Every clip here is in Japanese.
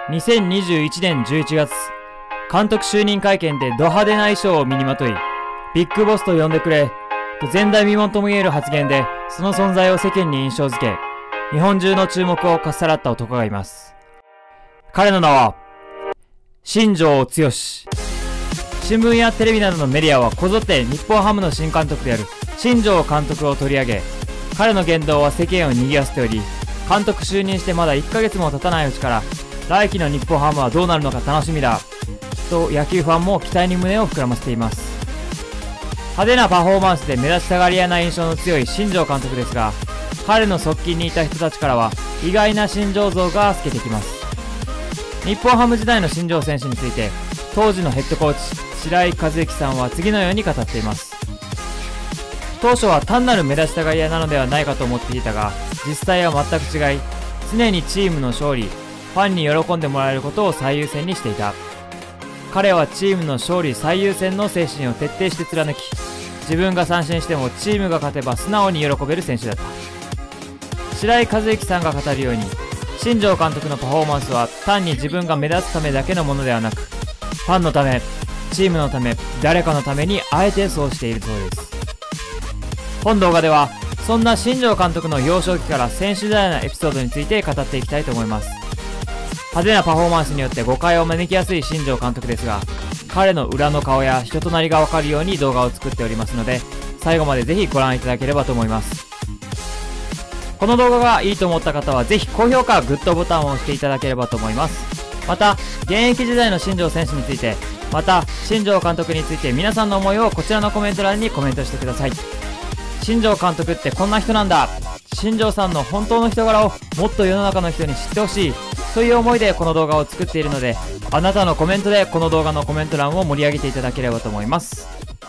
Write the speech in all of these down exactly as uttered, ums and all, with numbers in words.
にせんにじゅういちねんじゅういちがつ、監督就任会見でド派手な衣装を身にまとい、ビッグボスと呼んでくれ、と前代未聞とも言える発言で、その存在を世間に印象づけ、日本中の注目をかっさらった男がいます。彼の名は、新庄剛志。新聞やテレビなどのメディアはこぞって日本ハムの新監督である新庄監督を取り上げ、彼の言動は世間を賑わせており、監督就任してまだいっかげつも経たないうちから、来季の日本ハムはどうなるのか楽しみだと野球ファンも期待に胸を膨らませています。派手なパフォーマンスで目立ちたがり屋な印象の強い新庄監督ですが、彼の側近にいた人たちからは意外な新庄像が透けてきます。日本ハム時代の新庄選手について、当時のヘッドコーチ白井一幸さんは次のように語っています。当初は単なる目立ちたがり屋なのではないかと思っていたが、実際は全く違い、常にチームの勝利、ファンに喜んでもらえることを最優先にしていた。彼はチームの勝利最優先の精神を徹底して貫き、自分が三振してもチームが勝てば素直に喜べる選手だった。白井一幸さんが語るように、新庄監督のパフォーマンスは単に自分が目立つためだけのものではなく、ファンのため、チームのため、誰かのためにあえてそうしているそうです。本動画では、そんな新庄監督の幼少期から選手時代のエピソードについて語っていきたいと思います。派手なパフォーマンスによって誤解を招きやすい新庄監督ですが、彼の裏の顔や人となりがわかるように動画を作っておりますので、最後までぜひご覧いただければと思います。この動画がいいと思った方はぜひ高評価、グッドボタンを押していただければと思います。また、現役時代の新庄選手について、また、新庄監督について皆さんの思いをこちらのコメント欄にコメントしてください。新庄監督ってこんな人なんだ。新庄さんの本当の人柄をもっと世の中の人に知ってほしい。という思いでこの動画を作っているので、あなたのコメントでこの動画のコメント欄を盛り上げていただければと思います。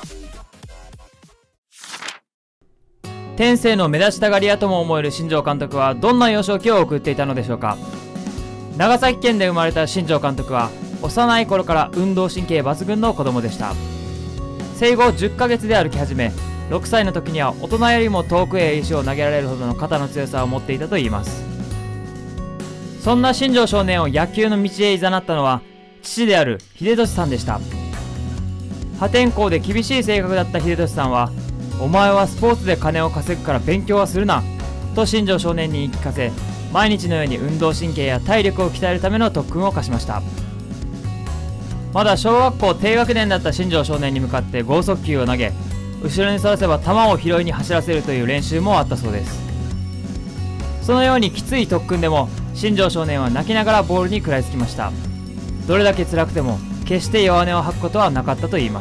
天性の目立ちたがり屋とも思える新庄監督はどんな幼少期を送っていたのでしょうか。長崎県で生まれた新庄監督は幼い頃から運動神経抜群の子供でした。生後じゅっかげつで歩き始め、ろくさいの時には大人よりも遠くへ石を投げられるほどの肩の強さを持っていたといいます。そんな新庄少年を野球の道へ誘ったのは父である秀俊さんでした。破天荒で厳しい性格だった秀俊さんは、お前はスポーツで金を稼ぐから勉強はするなと新庄少年に言い聞かせ、毎日のように運動神経や体力を鍛えるための特訓を課しました。まだ小学校低学年だった新庄少年に向かって剛速球を投げ、後ろにそらせば球を拾いに走らせるという練習もあったそうです。そのようにきつい特訓でも新庄少年は泣きながらボールに食らいつきました。どれだけ辛くても決して弱音を吐くことはなかったといいます。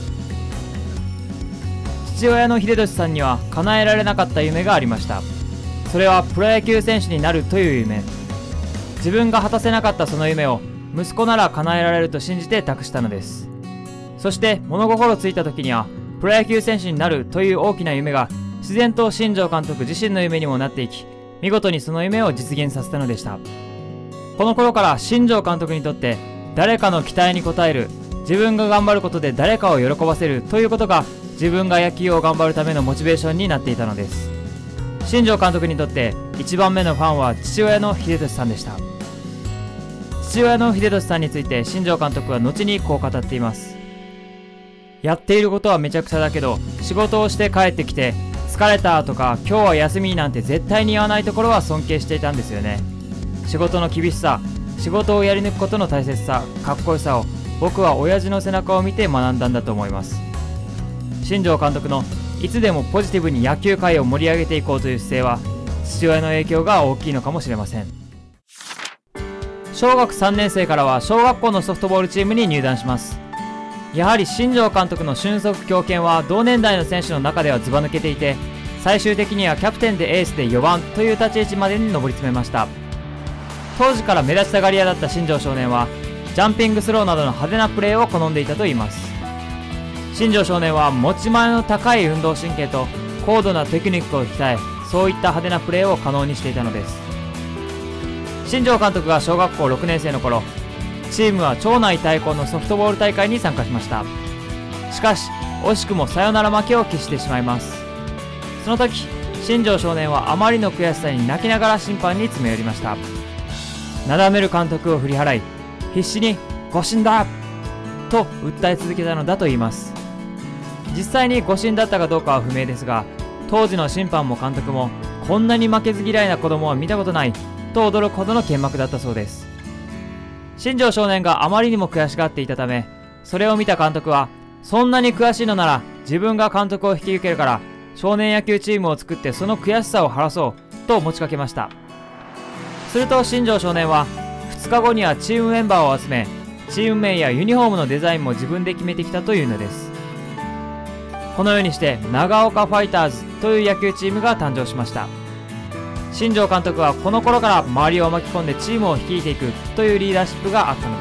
父親の秀俊さんには叶えられなかった夢がありました。それはプロ野球選手になるという夢。自分が果たせなかったその夢を息子なら叶えられると信じて託したのです。そして物心ついた時にはプロ野球選手になるという大きな夢が自然と新庄監督自身の夢にもなっていき、見事にその夢を実現させたのでした。この頃から新庄監督にとって誰かの期待に応える、自分が頑張ることで誰かを喜ばせるということが自分が野球を頑張るためのモチベーションになっていたのです。新庄監督にとって一番目のファンは父親の秀俊さんでした。父親の秀俊さんについて新庄監督は後にこう語っています。やっていることはめちゃくちゃだけど、仕事をして帰ってきて疲れたとか今日は休みなんて絶対に言わないところは尊敬していたんですよね。仕事の厳しさ、仕事をやり抜くことの大切さ、かっこよさを僕は親父の背中を見て学んだんだと思います。新庄監督のいつでもポジティブに野球界を盛り上げていこうという姿勢は父親の影響が大きいのかもしれません。小学さんねん生からは小学校のソフトボールチームに入団します。やはり新庄監督の俊足強肩は同年代の選手の中ではずば抜けていて、最終的にはキャプテンでエースでよばんという立ち位置までに上り詰めました。当時から目立ちたがり屋だった新庄少年はジャンピングスローなどの派手なプレーを好んでいたといいます。新庄少年は持ち前の高い運動神経と高度なテクニックを鍛え、そういった派手なプレーを可能にしていたのです。新庄監督が小学校ろくねん生の頃、チームは町内対抗のソフトボール大会に参加しました。しかし惜しくもサヨナラ負けを喫してしまいます。その時新庄少年はあまりの悔しさに泣きながら審判に詰め寄りました。 なだめる監督を振り払い、必死に誤審だと訴え続けたのだといいます。実際に誤審だったかどうかは不明ですが、当時の審判も監督もこんなに負けず嫌いな子供は見たことないと驚くほどの剣幕だったそうです。新庄少年があまりにも悔しがっていたため、それを見た監督は、そんなに悔しいのなら自分が監督を引き受けるから少年野球チームを作ってその悔しさを晴らそうと持ちかけました。すると新庄少年はふつかごにはチームメンバーを集め、チーム名やユニフォームのデザインも自分で決めてきたというのです。このようにして長岡ファイターズという野球チームが誕生しました。新庄監督はこの頃から周りを巻き込んでチームを率いていくというリーダーシップがあったのです。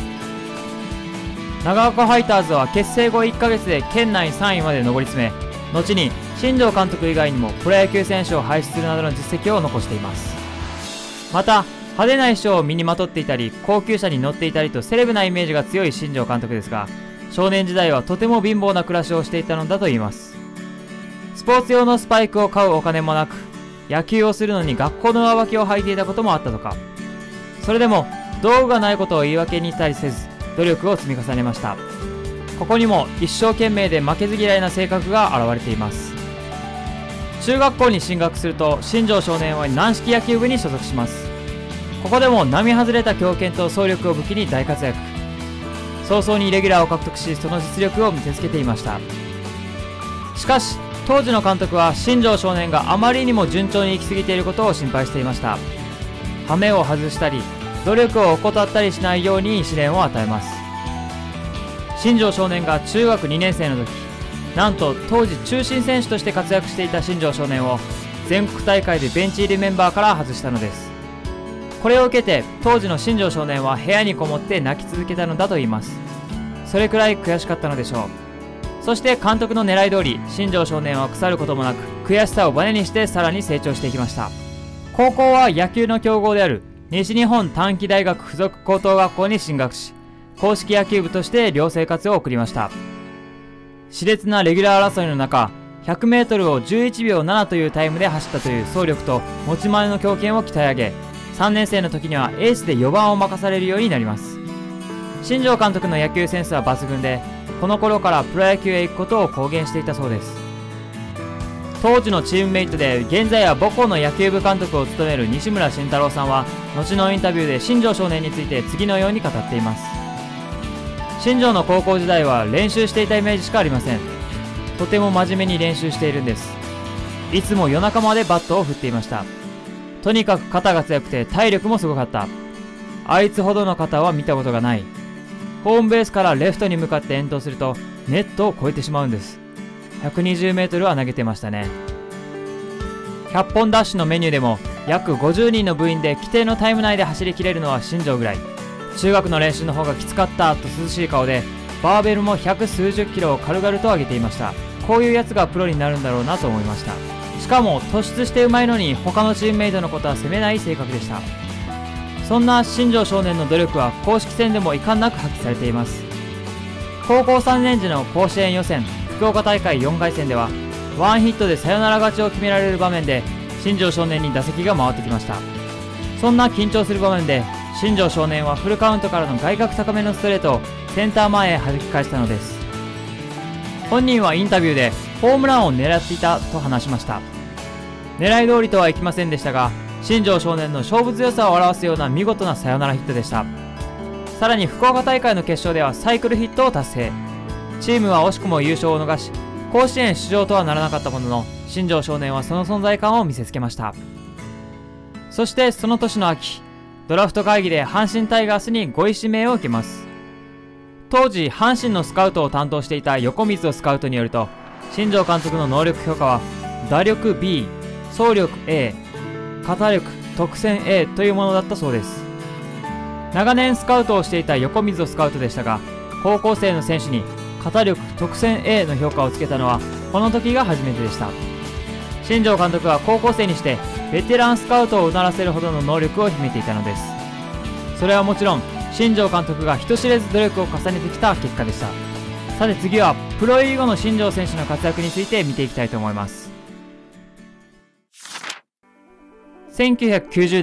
長岡ファイターズは結成後いっかげつで県内さんいまで上り詰め、後に新庄監督以外にもプロ野球選手を輩出するなどの実績を残しています。また派手な衣装を身にまとっていたり高級車に乗っていたりとセレブなイメージが強い新庄監督ですが、少年時代はとても貧乏な暮らしをしていたのだといいます。スポーツ用のスパイクを買うお金もなく、野球をするのに学校の上履きを履いていたこともあったとか。それでも道具がないことを言い訳にしたりせず努力を積み重ねました。ここにも一生懸命で負けず嫌いな性格が現れています。中学校に進学すると新庄少年は軟式野球部に所属します。ここでも並外れた強肩と走力を武器に大活躍。早々にレギュラーを獲得し、その実力を見せつけていました。しかし当時の監督は新庄少年があまりにも順調に行き過ぎていることを心配していました。羽目を外したり努力を怠ったりしないように試練を与えます。新庄少年が中学にねん生の時、なんと当時中心選手として活躍していた新庄少年を全国大会でベンチ入りメンバーから外したのです。これを受けて当時の新庄少年は部屋にこもって泣き続けたのだといいます。それくらい悔しかったのでしょう。そして監督の狙い通り新庄少年は腐ることもなく、悔しさをバネにしてさらに成長していきました。高校は野球の強豪である西日本短期大学附属高等学校に進学し、硬式野球部として寮生活を送りました。熾烈なレギュラー争いの中、ひゃくメートルをじゅういちびょうななというタイムで走ったという走力と持ち前の強肩を鍛え上げ、さんねん生の時にはエースでよばんを任されるようになります。新庄監督の野球センスは抜群で、この頃からプロ野球へ行くことを公言していたそうです。当時のチームメイトで現在は母校の野球部監督を務める西村慎太郎さんは、後のインタビューで新庄少年について次のように語っています。新庄の高校時代は練習していたイメージしかありません。とても真面目に練習しているんです。いつも夜中までバットを振っていました。とにかく肩が強くて体力もすごかった。あいつほどの肩は見たことがない。ホームベースからレフトに向かって遠投するとネットを越えてしまうんです。ひゃくにじゅうメートルは投げてましたね。ひゃっぽんダッシュのメニューでも約ごじゅうにんの部員で規定のタイム内で走りきれるのは新庄ぐらい。中学の練習の方がきつかったと涼しい顔で、バーベルも百数十キロを軽々と上げていました。こういうやつがプロになるんだろうなと思いました。しかも突出してうまいのに他のチームメイトのことは責めない性格でした。そんな新庄少年の努力は公式戦でも遺憾なく発揮されています。高校さんねん時の甲子園予選福岡大会よんかい戦ではワンヒットでサヨナラ勝ちを決められる場面で新庄少年に打席が回ってきました。そんな緊張する場面で新庄少年はフルカウントからの外角高めのストレートをセンター前へ弾き返したのです。本人はインタビューでホームランを狙っていたと話しました。狙い通りとはいきませんでしたが、新庄少年の勝負強さを表すような見事なサヨナラヒットでした。さらに福岡大会の決勝ではサイクルヒットを達成。チームは惜しくも優勝を逃し、甲子園出場とはならなかったものの、新庄少年はその存在感を見せつけました。そしてその年の秋、ドラフト会議で阪神タイガースにご意指名を受けます。当時阪神のスカウトを担当していた横溝スカウトによると、新庄監督の能力評価は打力 ビー、走力 エー、肩力特選 エー というものだったそうです。長年スカウトをしていた横溝スカウトでしたが、高校生の選手に肩力特選 エー の評価をつけたのはこの時が初めてでした。新庄監督は高校生にしてベテランスカウトをうならせるほどの能力を秘めていたのです。それはもちろん新庄監督が人知れず努力を重ねてきた結果でした。さて次はプロ入り後の新庄選手の活躍について見ていきたいと思います。せんきゅうひゃくきゅうじゅうねん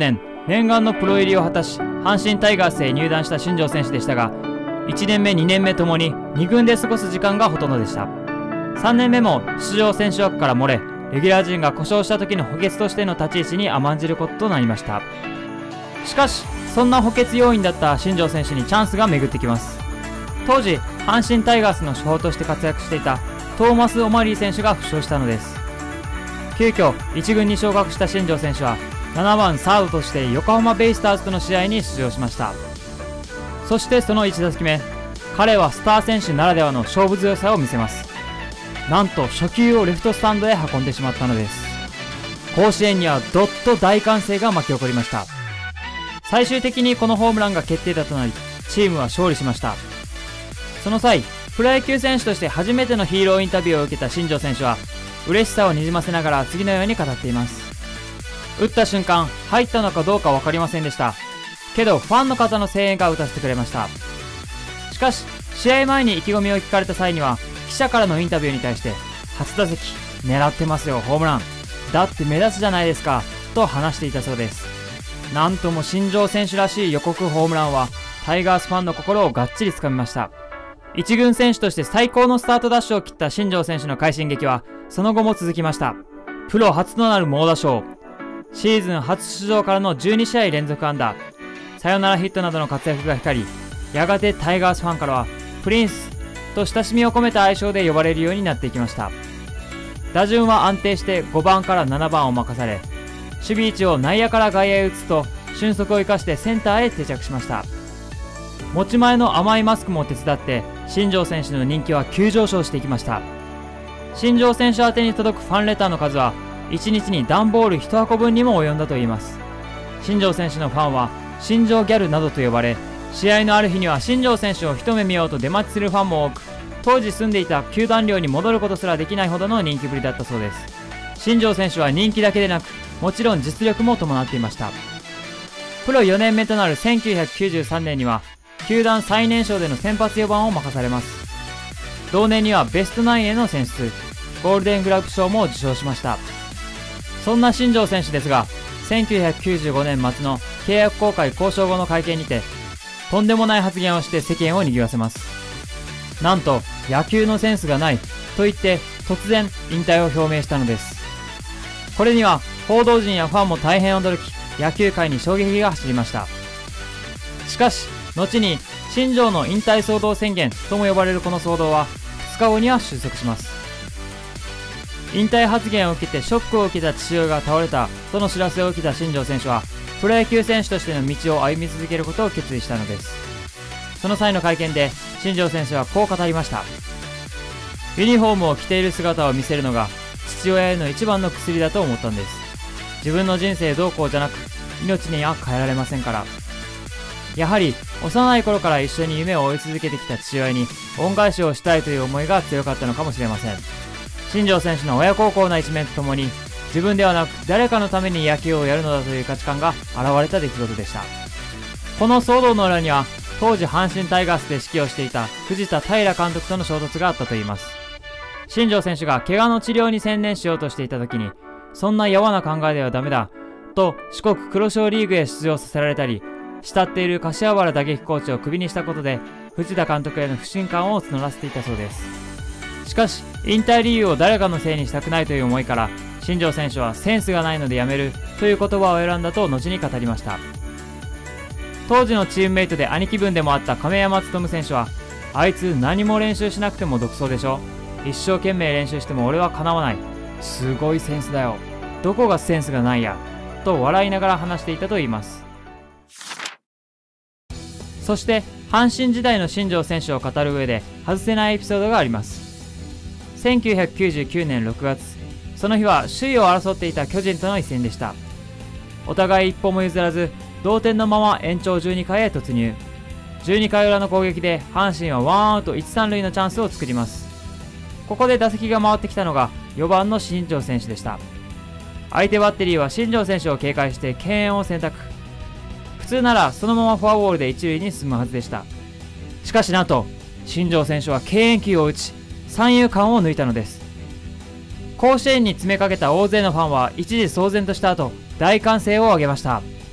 念願のプロ入りを果たし阪神タイガースへ入団した新庄選手でしたが、いちねんめにねんめともにに軍で過ごす時間がほとんどでした。さんねんめも出場選手枠から漏れ、レギュラー陣が故障した時の補欠としての立ち位置に甘んじることとなりました。しかしそんな補欠要員だった新庄選手にチャンスが巡ってきます。当時阪神タイガースの主砲として活躍していたトーマス・オマリー選手が負傷したのです。急遽いち軍に昇格した新庄選手はななばんサードとして横浜ベイスターズとの試合に出場しました。そしてそのいち打席目、彼はスター選手ならではの勝負強さを見せます。なんと初球をレフトスタンドへ運んでしまったのです。甲子園にはどっと大歓声が巻き起こりました。最終的にこのホームランが決定打となり、チームは勝利しました。その際、プロ野球選手として初めてのヒーローインタビューを受けた新庄選手は嬉しさをにじませながら次のように語っています。打った瞬間入ったのかどうか分かりませんでした。けどファンの方の声援が打たせてくれました。しかし試合前に意気込みを聞かれた際には記者からのインタビューに対して、初打席狙ってますよホームランだって目立つじゃないですかと話していたそうです。なんとも新庄選手らしい予告ホームランはタイガースファンの心をがっちりつかみました。一軍選手として最高のスタートダッシュを切った新庄選手の快進撃はその後も続きました。プロ初となる猛打賞、シーズン初出場からのじゅうにしあい連続安打、サヨナラヒットなどの活躍が光り、やがてタイガースファンからはプリンスと親しみを込めた愛称で呼ばれるようになっていきました。打順は安定してごばんからななばんを任され、守備位置を内野から外野へ移すと俊足を生かしてセンターへ定着しました。持ち前の甘いマスクも手伝って新庄選手の人気は急上昇していきました。新庄選手宛てに届くファンレターの数はいちにちに段ボールいちはこぶんにも及んだといいます。新庄選手のファンは新庄ギャルなどと呼ばれ、試合のある日には新庄選手を一目見ようと出待ちするファンも多く、当時住んでいた球団寮に戻ることすらできないほどの人気ぶりだったそうです。新庄選手は人気だけでなく、もちろん実力も伴っていました。プロよねんめとなるせんきゅうひゃくきゅうじゅうさんねんには球団最年少での先発よばんを任されます。同年にはベストナインへの選出、ゴールデングラブ賞も受賞しました。そんな新庄選手ですが、せんきゅうひゃくきゅうじゅうごねん末の契約更改交渉後の会見にてとんでもない発言をして世間を賑わせます。なんと野球のセンスがないと言って突然引退を表明したのです。これには報道陣やファンも大変驚き、野球界に衝撃が走りました。しかし後に新庄の引退騒動宣言とも呼ばれるこの騒動はふつかごには収束します。引退発言を受けてショックを受けた父親が倒れたとの知らせを受けた新庄選手はプロ野球選手としての道を歩み続けることを決意したのです。その際の会見で新庄選手はこう語りました。ユニフォームを着ている姿を見せるのが父親への一番の薬だと思ったんです。自分の人生どうこうじゃなく命には変えられませんから。やはり幼い頃から一緒に夢を追い続けてきた父親に恩返しをしたいという思いが強かったのかもしれません。新庄選手の親孝行な一面とともに、自分ではなく誰かのために野球をやるのだという価値観が現れた出来事でした。この騒動の裏には当時阪神タイガースで指揮をしていた藤田平監督との衝突があったといいます。新庄選手が怪我の治療に専念しようとしていた時に、そんなやわな考えではダメだと四国黒潮リーグへ出場させられたり、慕っている柏原打撃コーチをクビにしたことで藤田監督への不信感を募らせていたそうです。しかし引退理由を誰かのせいにしたくないという思いから新庄選手はセンスがないので辞めるという言葉を選んだと後に語りました。当時のチームメイトで兄貴分でもあった亀山勉選手は、あいつ何も練習しなくても独走でしょ、一生懸命練習しても俺はかなわない、すごいセンスだよ、どこがセンスがないやと笑いながら話していたといいます。そして阪神時代の新庄選手を語る上で外せないエピソードがあります。せんきゅうひゃくきゅうじゅうきゅうねんろくがつ、その日は首位を争っていた巨人との一戦でした。お互い一歩も譲らず同点のまま延長じゅうにかいへ突入。じゅうにかい裏の攻撃で阪神はワンアウトいち、さん塁のチャンスを作ります。ここで打席が回ってきたのがよばんの新庄選手でした。相手バッテリーは新庄選手を警戒して敬遠を選択。普通ならそのままフォアボールで一塁に進むはずでした。しかしなんと新庄選手は敬遠球を打ち三遊間を抜いたのです。甲子園に詰めかけた大勢のファンは一時騒然とした後大歓声を上げました。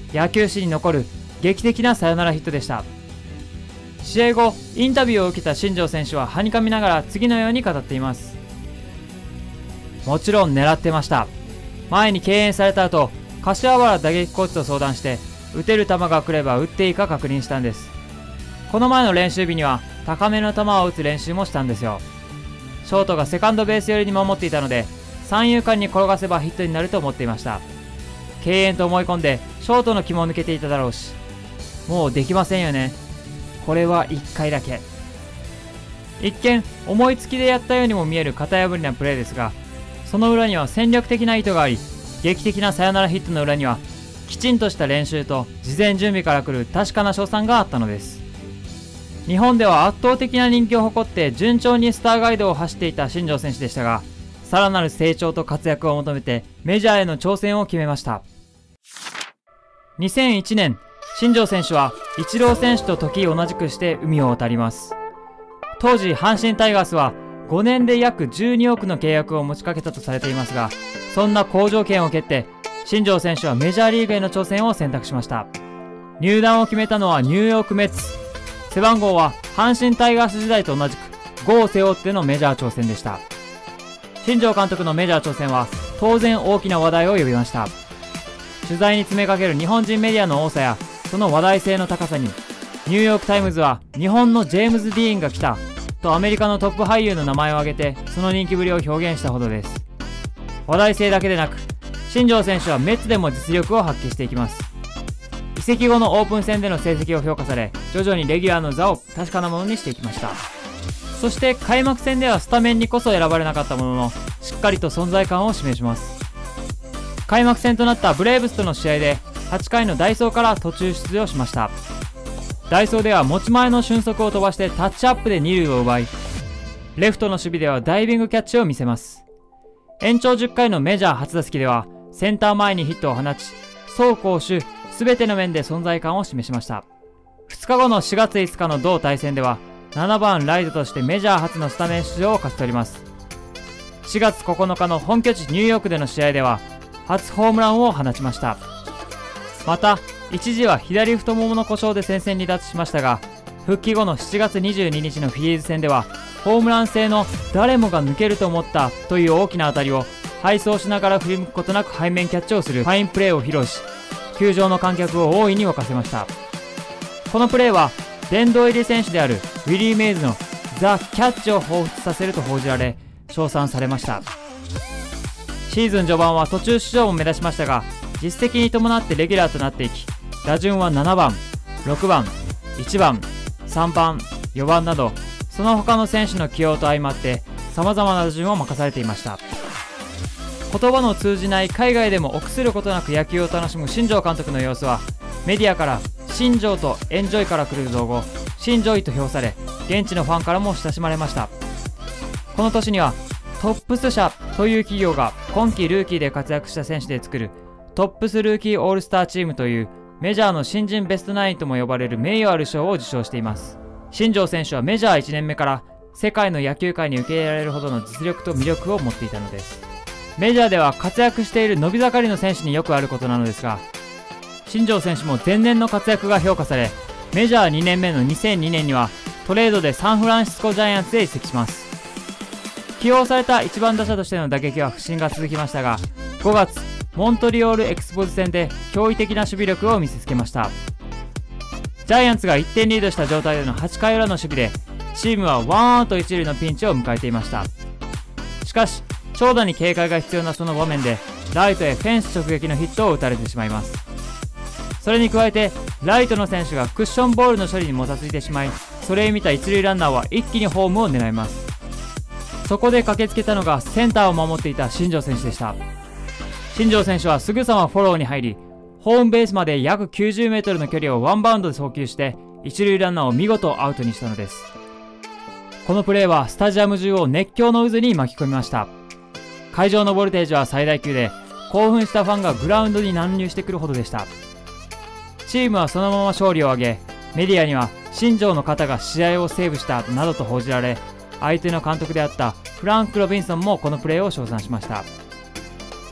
野球史に残る劇的なサヨナラヒットでした。試合後、インタビューを受けた新庄選手ははにかみながら次のように語っています。もちろん狙ってました。前に敬遠された後、柏原打撃コーチと相談して、打てる球が来れば打っていいか確認したんです。この前の練習日には高めの球を打つ練習もしたんですよ。ショートがセカンドベース寄りに守っていたので、三遊間に転がせばヒットになると思っていました。敬遠と思い込んでショートの気も抜けていただろうし、もうできませんよね。これはいっかいだけ。一見思いつきでやったようにも見える型破りなプレーですが、その裏には戦略的な意図があり、劇的なサヨナラヒットの裏にはきちんとした練習と事前準備から来る確かな賞賛があったのです。日本では圧倒的な人気を誇って順調にスター街道を走っていた新庄選手でしたが、さらなる成長と活躍を求めてメジャーへの挑戦を決めました。にせんいちねん、新庄選手はイチロー選手と時を同じくして海を渡ります。当時阪神タイガースはごねんで約じゅうにおくの契約を持ちかけたとされていますが、そんな好条件を蹴って新庄選手はメジャーリーグへの挑戦を選択しました。入団を決めたのはニューヨークメッツ。背番号は阪神タイガース時代と同じくごを背負ってのメジャー挑戦でした。新庄監督のメジャー挑戦は当然大きな話題を呼びました。取材に詰めかける日本人メディアの多さやその話題性の高さに、ニューヨークタイムズは日本のジェームズ・ディーンが来たとアメリカのトップ俳優の名前を挙げてその人気ぶりを表現したほどです。話題性だけでなく、新庄選手はメッツでも実力を発揮していきます。移籍後のオープン戦での成績を評価され、徐々にレギュラーの座を確かなものにしていきました。そして開幕戦ではスタメンにこそ選ばれなかったものの、しっかりと存在感を示します。開幕戦となったブレーブスとの試合ではちかいのダイソーから途中出場しました。ダイソーでは持ち前の俊足を飛ばしてタッチアップでにるいを奪い、レフトの守備ではダイビングキャッチを見せます。延長じゅっかいのメジャー初打席ではセンター前にヒットを放ち、走攻守全ての面で存在感を示しました。ふつかごのしがついつかの同対戦ではななばんライトとしてメジャー初のスタメン出場を勝ち取ります。しがつここのかの本拠地ニューヨークでの試合では初ホームランを放ちました。また一時は左太ももの故障で戦線離脱しましたが、復帰後のしちがつにじゅうににちのフィリーズ戦ではホームラン性の誰もが抜けると思ったという大きな当たりを背走しながら振り向くことなく背面キャッチをするファインプレーを披露し、球場の観客を大いに沸かせました。このプレーは殿堂入り選手であるウィリー・メイズのザ・キャッチを彷彿させると報じられ称賛されました。シーズン序盤は途中出場も目立ちましたが、実績に伴ってレギュラーとなっていき、打順はななばん、ろくばん、いちばん、さんばん、よばんなど、その他の選手の起用と相まって様々な打順を任されていました。言葉の通じない海外でも臆することなく野球を楽しむ新庄監督の様子は、メディアから新庄とエンジョイから来る造語新庄イと評され、現地のファンからも親しまれました。この年にはトップス社という企業が今季ルーキーで活躍した選手で作るトップスルーキーオールスターチームというメジャーの新人ベストナインとも呼ばれる名誉ある賞を受賞しています。新庄選手はメジャーいちねんめから世界の野球界に受け入れられるほどの実力と魅力を持っていたのです。メジャーでは活躍している伸び盛りの選手によくあることなのですが、新庄選手も前年の活躍が評価され、メジャーにねんめのにせんにねんにはトレードでサンフランシスコジャイアンツへ移籍します。起用されたいちばん打者としての打撃は不振が続きましたが、ごがつモントリオールエクスポーズ戦で驚異的な守備力を見せつけました。ジャイアンツがいってんリードした状態でのはちかい裏の守備で、チームはワンアウトいちるいのピンチを迎えていました。しかし長打に警戒が必要なその場面でライトへフェンス直撃のヒットを打たれてしまいます。それに加えてライトの選手がクッションボールの処理にもたついてしまい、それを見た一塁ランナーは一気にホームを狙います。そこで駆けつけたのがセンターを守っていた新庄選手でした。新庄選手はすぐさまフォローに入り、ホームベースまで約きゅうじゅうメートルの距離をワンバウンドで送球して一塁ランナーを見事アウトにしたのです。このプレーはスタジアム中を熱狂の渦に巻き込みました。会場のボルテージは最大級で、興奮したファンがグラウンドに乱入してくるほどでした。チームはそのまま勝利を挙げ、メディアには新庄の肩が試合をセーブしたなどと報じられ、相手の監督であったフランク・ロビンソンもこのプレーを称賛しました。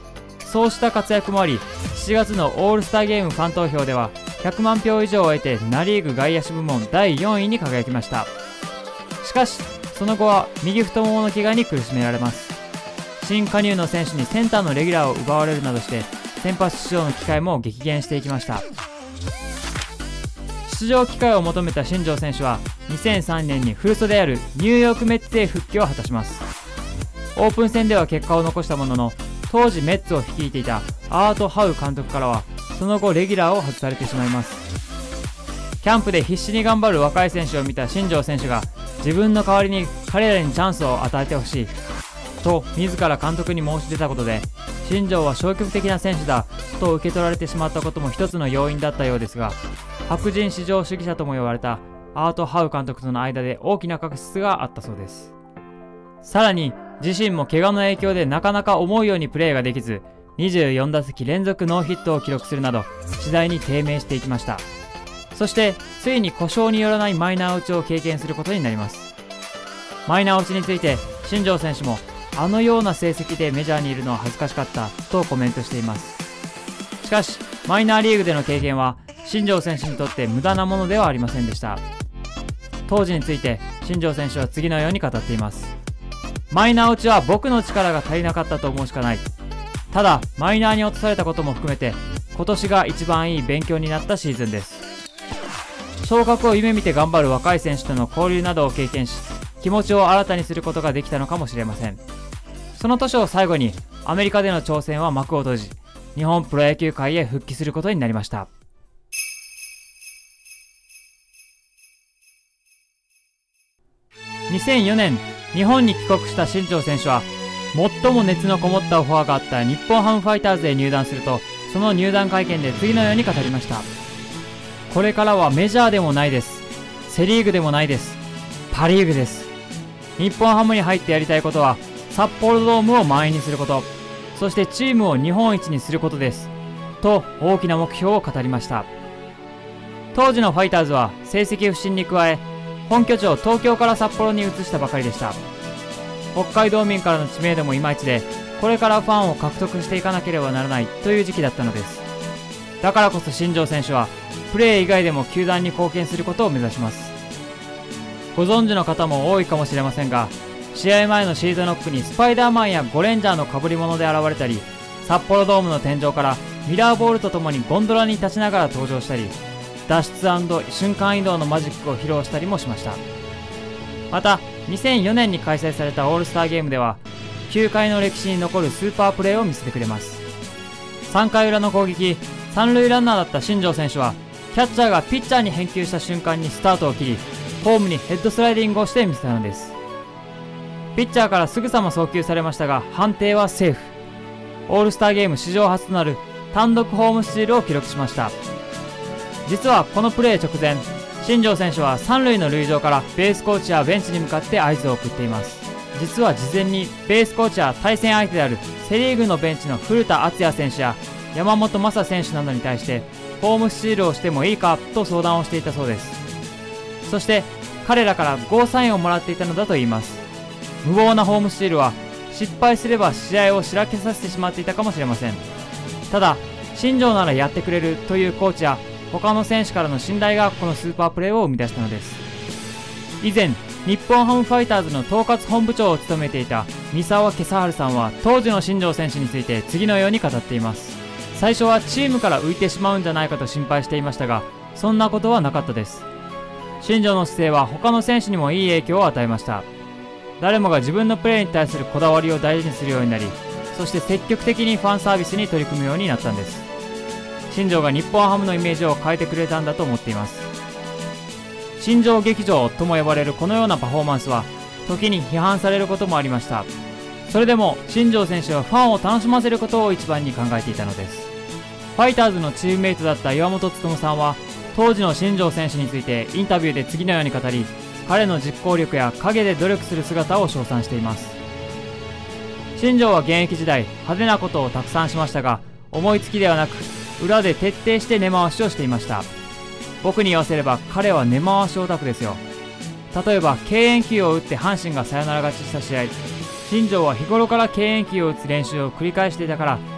そうした活躍もあり、しちがつのオールスターゲームファン投票ではひゃくまん票以上を得てナ・リーグ外野手部門だいよんいに輝きました。しかしその後は右太ももの怪我に苦しめられます。新加入の選手にセンターのレギュラーを奪われるなどして先発出場の機会も激減していきました。出場機会を求めた新庄選手はにせんさんねんに古巣であるニューヨークメッツへ復帰を果たします。オープン戦では結果を残したものの、当時メッツを率いていたアート・ハウ監督からはその後レギュラーを外されてしまいます。キャンプで必死に頑張る若い選手を見た新庄選手が自分の代わりに彼らにチャンスを与えてほしいと自ら監督に申し出たことで、新庄は消極的な選手だと受け取られてしまったことも一つの要因だったようですが、白人至上主義者とも言われたアート・ハウ監督との間で大きな確執があったそうです。さらに自身も怪我の影響でなかなか思うようにプレーができず、にじゅうよんだせき連続ノーヒットを記録するなど次第に低迷していきました。そしてついに故障によらないマイナー落ちを経験することになります。マイナー落ちについて新庄選手も、あのような成績でメジャーにいるのは恥ずかしかったとコメントしています。しかしマイナーリーグでの経験は新庄選手にとって無駄なものではありませんでした。当時について新庄選手は次のように語っています。マイナー落ちは僕の力が足りなかったと思うしかない。ただマイナーに落とされたことも含めて今年が一番いい勉強になったシーズンです。昇格を夢見て頑張る若い選手との交流などを経験し、気持ちを新たにすることができたのかもしれません。その年を最後にアメリカでの挑戦は幕を閉じ、日本プロ野球界へ復帰することになりました。にせんよねん、日本に帰国した新庄選手は最も熱のこもったオファーがあった日本ハムファイターズへ入団すると、その入団会見で次のように語りました。これからはメジャーでもないです、セリーグでもないです、パリーグです。日本ハムに入ってやりたいことは札幌ドームを満員にすること、そしてチームを日本一にすることですと大きな目標を語りました。当時のファイターズは成績不振に加え、本拠地を東京から札幌に移したばかりでした。北海道民からの知名度もいまいちで、これからファンを獲得していかなければならないという時期だったのです。だからこそ新庄選手はプレー以外でも球団に貢献することを目指します。ご存知の方も多いかもしれませんが、試合前のシーズンノックにスパイダーマンやゴレンジャーの被り物で現れたり、札幌ドームの天井からミラーボールとともにゴンドラに立ちながら登場したり、脱出&瞬間移動のマジックを披露したりもしました。またにせんよねんに開催されたオールスターゲームでは球界の歴史に残るスーパープレーを見せてくれます。さんかい裏の攻撃、三塁ランナーだった新庄選手はキャッチャーがピッチャーに返球した瞬間にスタートを切り、ホームにヘッドスライディングをして見せたのです。ピッチャーからすぐさま送球されましたが判定はセーフ。オールスターゲーム史上初となる単独ホームスチールを記録しました。実はこのプレー直前、新庄選手は三塁の塁上からベースコーチやベンチに向かって合図を送っています。実は事前にベースコーチや対戦相手であるセ・リーグのベンチの古田敦也選手や山本昌選手などに対してホームスチールをしてもいいかと相談をしていたそうです。そして彼らからゴーサインをもらっていたのだといいます。無謀なホームスチールは失敗すれば試合をしらけさせてしまっていたかもしれません。ただ新庄ならやってくれるというコーチや他の選手からの信頼がこのスーパープレーを生み出したのです。以前日本ハムファイターズの統括本部長を務めていた三沢慶治さんは当時の新庄選手について次のように語っています。最初はチームから浮いてしまうんじゃないかと心配していましたが、そんなことはなかったです。新庄の姿勢は他の選手にもいい影響を与えました。誰もが自分のプレーに対するこだわりを大事にするようになり、そして積極的にファンサービスに取り組むようになったんです。新庄が日本ハムのイメージを変えてくれたんだと思っています。新庄劇場とも呼ばれるこのようなパフォーマンスは時に批判されることもありました。それでも新庄選手はファンを楽しませることを一番に考えていたのです。ファイターズのチームメイトだった岩本勉さんは当時の新庄選手についてインタビューで次のように語り、彼の実行力や陰で努力する姿を称賛しています。新庄は現役時代派手なことをたくさんしましたが、思いつきではなく裏で徹底して根回しをしていました。僕に言わせれば彼は根回しオタクですよ。例えば敬遠球を打って阪神がサヨナラ勝ちした試合、新庄は日頃から敬遠球を打つ練習を繰り返していたから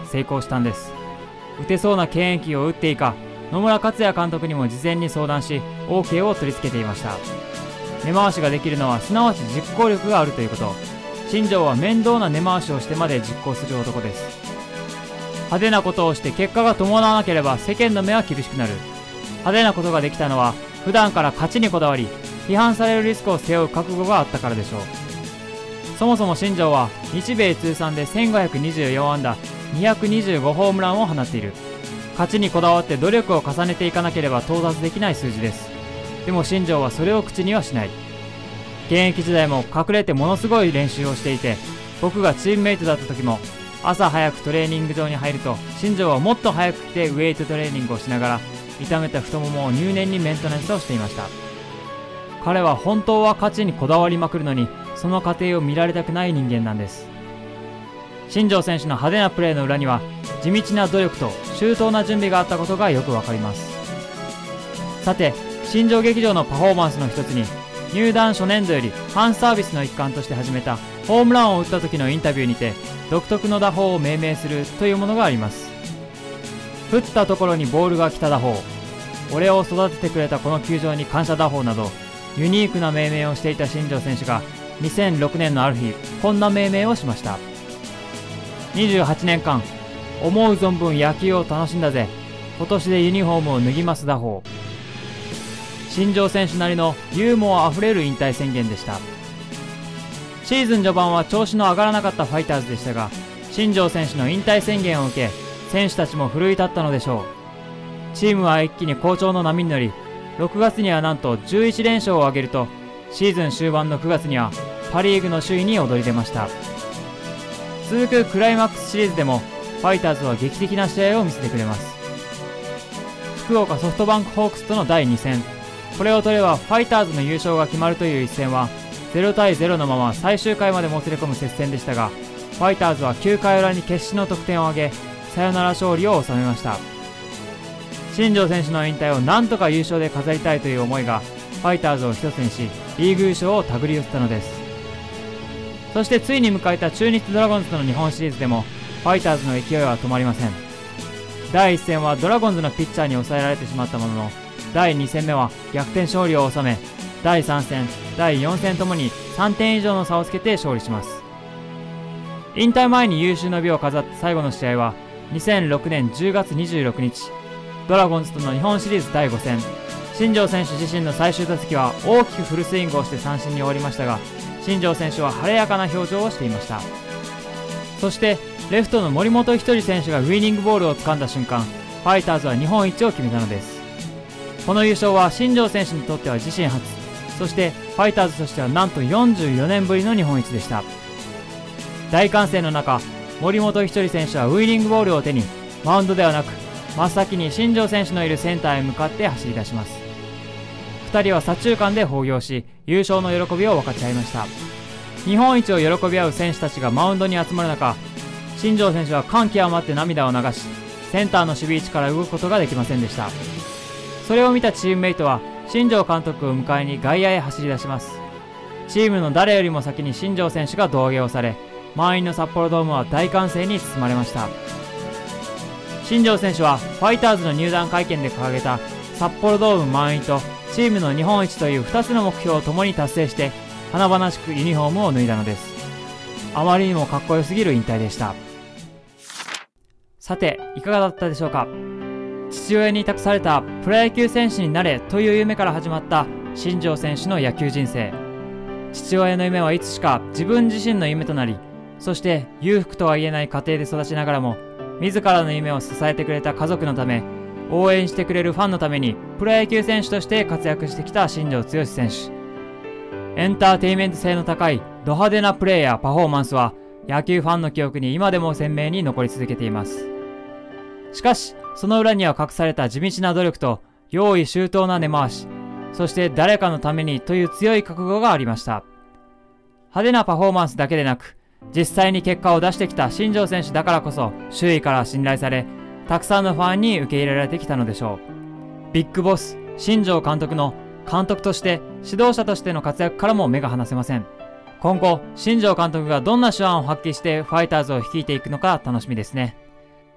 成功したんです。打てそうな敬遠球を打っていいか、野村克也監督にも事前に相談し オーケー を取り付けていました。根回しができるのはすなわち実行力があるということ。新庄は面倒な根回しをしてまで実行する男です。派手なことをして結果が伴わなければ世間の目は厳しくなる。派手なことができたのは普段から勝ちにこだわり、批判されるリスクを背負う覚悟があったからでしょう。そもそも新庄は日米通算でせんごひゃくにじゅうよんあんだにひゃくにじゅうごホームランを放っている。勝ちにこだわって努力を重ねていかなければ到達できない数字です。でも新庄はそれを口にはしない。現役時代も隠れてものすごい練習をしていて、僕がチームメイトだった時も朝早くトレーニング場に入ると新庄はもっと早く来てウエイトトレーニングをしながら痛めた太ももを入念にメンテナンスをしていました。彼は本当は勝ちにこだわりまくるのに、その過程を見られたくない人間なんです。新庄選手の派手なプレーの裏には地道な努力と周到な準備があったことがよくわかります。さて、新庄劇場のパフォーマンスの一つに、入団初年度よりファンサービスの一環として始めたホームランを打った時のインタビューにて独特の打法を命名するというものがあります。打ったところにボールが来た打法、俺を育ててくれたこの球場に感謝打法など、ユニークな命名をしていた新庄選手がにせんろくねんのある日、こんな命名をしました。にじゅうはちねんかん思う存分野球を楽しんだぜ、今年でユニフォームを脱ぎます打法。新庄選手なりのユーモアあふれる引退宣言でした。シーズン序盤は調子の上がらなかったファイターズでしたが、新庄選手の引退宣言を受け、選手たちも奮い立ったのでしょう。チームは一気に好調の波に乗り、ろくがつにはなんとじゅういちれんしょうを挙げると、シーズン終盤のくがつにはパ・リーグの首位に躍り出ました。続くクライマックスシリーズでもファイターズは劇的な試合を見せてくれます。福岡ソフトバンクホークスとのだいにせん、これを取ればファイターズの優勝が決まるという一戦はゼロたいゼロのまま最終回までもつれ込む接戦でしたが、ファイターズはきゅうかい裏に決死の得点を挙げ、サヨナラ勝利を収めました。新庄選手の引退をなんとか優勝で飾りたいという思いがファイターズを一つにし、リーグ優勝を手繰り寄せたのです。そしてついに迎えた中日ドラゴンズとの日本シリーズでもファイターズの勢いは止まりません。だいいっせんはドラゴンズのピッチャーに抑えられてしまったものの、だいにせんめは逆転勝利を収め、だいさんせん、だいよんせんともにさんてん以上の差をつけて勝利します。引退前に有終の美を飾った最後の試合はにせんろくねんじゅうがつにじゅうろくにち、ドラゴンズとの日本シリーズだいごせん。新庄選手自身の最終打席は大きくフルスイングをして三振に終わりましたが、新庄選手は晴れやかな表情をしていました。そしてレフトの森本稀哲選手がウイニングボールを掴んだ瞬間、ファイターズは日本一を決めたのです。この優勝は新庄選手にとっては自身初、そしてファイターズとしてはなんとよんじゅうよねんぶりの日本一でした。大歓声の中、森本稀哲選手はウイニングボールを手にマウンドではなく真っ先に新庄選手のいるセンターへ向かって走り出します。ふたりは左中間で抱擁し、優勝の喜びを分かち合いました。日本一を喜び合う選手たちがマウンドに集まる中、新庄選手は感極まって涙を流し、センターの守備位置から動くことができませんでした。それを見たチームメイトは新庄監督を迎えに外野へ走り出します。チームの誰よりも先に新庄選手が胴上げをされ、満員の札幌ドームは大歓声に包まれました。新庄選手はファイターズの入団会見で掲げた札幌ドーム満員とチームの日本一というふたつの目標を共に達成して、華々しくユニフォームを脱いだのです。あまりにもかっこよすぎる引退でした。さて、いかがだったでしょうか。父親に託されたプロ野球選手になれという夢から始まった新庄選手の野球人生。父親の夢はいつしか自分自身の夢となり、そして裕福とは言えない家庭で育ちながらも、自らの夢を支えてくれた家族のため、応援してくれるファンのためにプロ野球選手として活躍してきた新庄剛志選手。エンターテインメント性の高いド派手なプレーやパフォーマンスは野球ファンの記憶に今でも鮮明に残り続けています。しかし、その裏には隠された地道な努力と用意周到な根回し、そして誰かのためにという強い覚悟がありました。派手なパフォーマンスだけでなく、実際に結果を出してきた新庄選手だからこそ周囲から信頼され、たくさんのファンに受け入れられてきたのでしょう。ビッグボス新庄監督の監督として指導者としての活躍からも目が離せません。今後新庄監督がどんな手腕を発揮してファイターズを率いていくのか楽しみですね。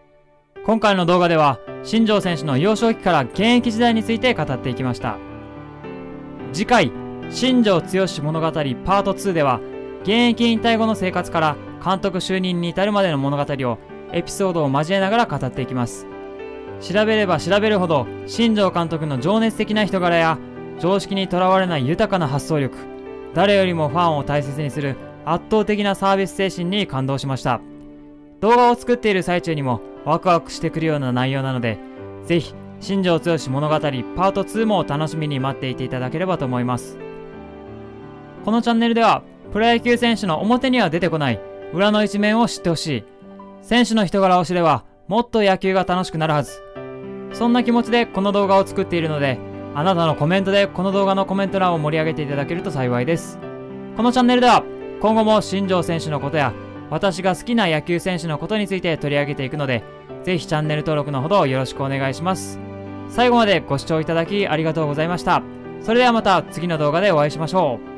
今回の動画では新庄選手の幼少期から現役時代について語っていきました。次回新庄剛志物語パートツーでは現役引退後の生活から監督就任に至るまでの物語をエピソードを交えながら語っていきます。調べれば調べるほど新庄監督の情熱的な人柄や常識にとらわれない豊かな発想力、誰よりもファンを大切にする圧倒的なサービス精神に感動しました。動画を作っている最中にもワクワクしてくるような内容なので、ぜひ新庄剛志物語パートツーも楽しみに待っていていただければと思います。このチャンネルではプロ野球選手の表には出てこない裏の一面を知ってほしい、選手の人柄を知ればもっと野球が楽しくなるはず、そんな気持ちでこの動画を作っているので、あなたのコメントでこの動画のコメント欄を盛り上げていただけると幸いです。このチャンネルでは今後も新庄選手のことや私が好きな野球選手のことについて取り上げていくので、ぜひチャンネル登録のほどよろしくお願いします。最後までご視聴いただきありがとうございました。それではまた次の動画でお会いしましょう。